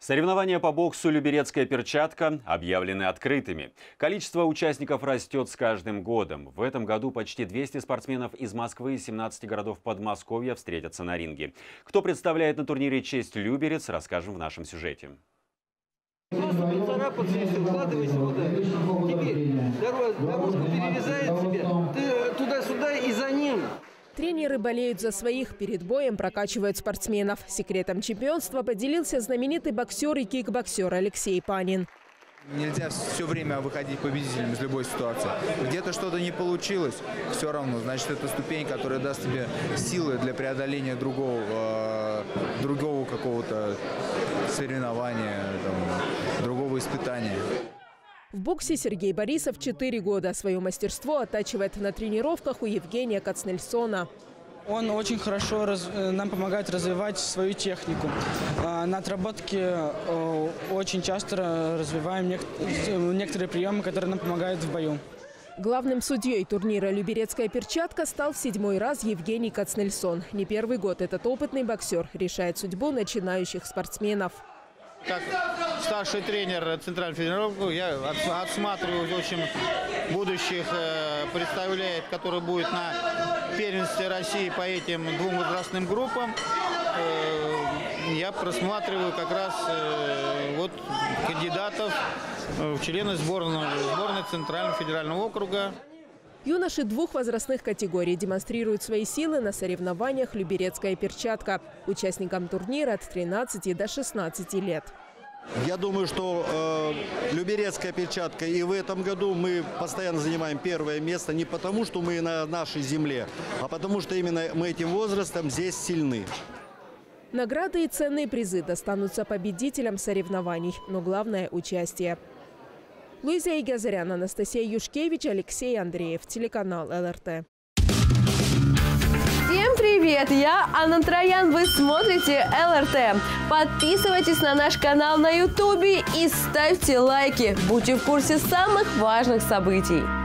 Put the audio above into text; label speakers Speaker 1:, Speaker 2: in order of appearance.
Speaker 1: Соревнования по боксу «Люберецкая перчатка» объявлены открытыми. Количество участников растет с каждым годом. В этом году почти 200 спортсменов из Москвы и 17 городов Подмосковья встретятся на ринге. Кто представляет на турнире честь Люберец, расскажем в нашем сюжете.
Speaker 2: Просто поцарапаться, если вкладывайся вот это. Теперь дорожку перерезает себе, ты туда-сюда и за ним.
Speaker 3: Тренеры болеют за своих, перед боем прокачивают спортсменов. Секретом чемпионства поделился знаменитый боксер и кикбоксер Алексей Панин.
Speaker 4: Нельзя все время выходить победителем из любой ситуации. Где-то что-то не получилось, все равно, значит, это ступень, которая даст тебе силы для преодоления другого какого-то соревнования, другого испытания.
Speaker 3: В боксе Сергей Борисов 4 года. Свое мастерство оттачивает на тренировках у Евгения Кацнельсона.
Speaker 5: Он очень хорошо нам помогает развивать свою технику. На отработке очень часто развиваем некоторые приемы, которые нам помогают в бою.
Speaker 3: Главным судьей турнира «Люберецкая перчатка» стал в 7-й раз Евгений Кацнельсон. Не первый год этот опытный боксер решает судьбу начинающих спортсменов.
Speaker 6: Как старший тренер Центрального федерального округа, я отсматриваю, в общем, будущих представляет, который будет на первенстве России по этим двум возрастным группам. Я просматриваю как раз вот кандидатов в члены сборной Центрального федерального округа.
Speaker 3: Юноши двух возрастных категорий демонстрируют свои силы на соревнованиях «Люберецкая перчатка». Участникам турнира от 13 до 16 лет.
Speaker 7: Я думаю, что Люберецкая перчатка и в этом году мы постоянно занимаем первое место не потому, что мы на нашей земле, а потому что именно мы этим возрастом здесь сильны.
Speaker 3: Награды и ценные призы достанутся победителям соревнований, но главное – участие. Луиза Игазарян, Анастасия Юшкевич, Алексей Андреев, телеканал ЛРТ.
Speaker 8: Всем привет! Я Анна Троян, вы смотрите ЛРТ. Подписывайтесь на наш канал на YouTube и ставьте лайки. Будьте в курсе самых важных событий.